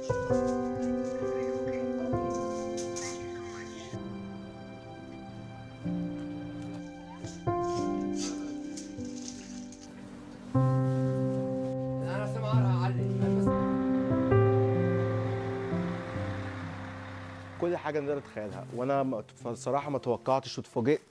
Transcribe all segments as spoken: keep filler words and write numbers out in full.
كل حاجه نقدر نتخيلها، وانا بصراحه ما توقعتش واتفاجئت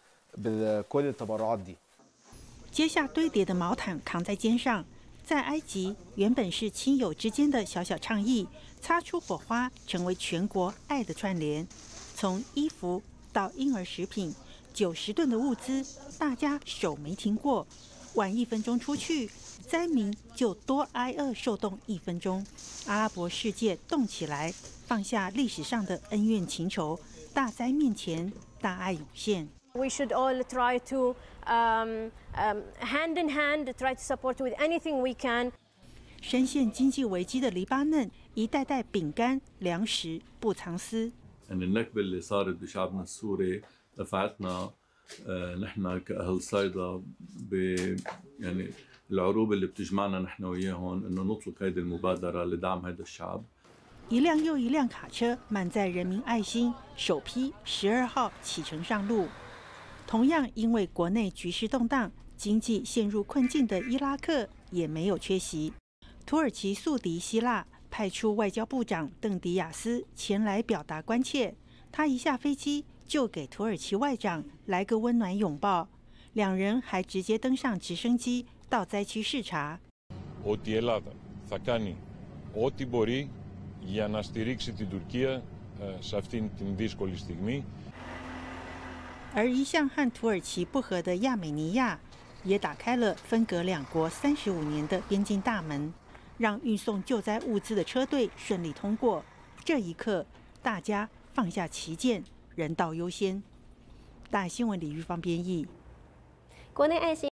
بكل التبرعات دي。 接下堆叠的毛毯扛在肩上，在埃及原本是亲友之间的小小倡议，擦出火花，成为全国爱的串联。从衣服到婴儿食品，九十吨的物资，大家手没停过。晚一分钟出去，灾民就多挨饿受冻一分钟。阿拉伯世界动起来，放下历史上的恩怨情仇，大灾面前，大爱涌现。 We should all try to um, um, hand in hand try to support with anything we can. 深陷经济危机的黎巴嫩，一袋袋饼干、粮食不藏私。 النكبة اللي صارت بشعبنا السوري دفعتنا نحن كأهل صيدا ب يعني العروبة اللي بتجمعنا نحن وياهم إنه نطلق هذه المبادرة لدعم هذا الشعب. 一辆又一辆卡车满载人民爱心，首批十二号启程上路。 同样因为国内局势动荡、经济陷入困境的伊拉克也没有缺席。土耳其宿敌希腊派出外交部长邓迪亚斯前来表达关切。他一下飞机就给土耳其外长来个温暖拥抱，两人还直接登上直升机到灾区视察。 Ότι η Ελλάδα θα κάνει ό,τι μπορεί για να στηρίξει την Τουρκία σε αυτήν την δύσκολη στιγμή. 而一向和土耳其不和的亚美尼亚，也打开了分隔两国三十五年的边境大门，让运送救灾物资的车队顺利通过。这一刻，大家放下旗舰，人道优先。大新闻李玉芳编译。 国内爱心。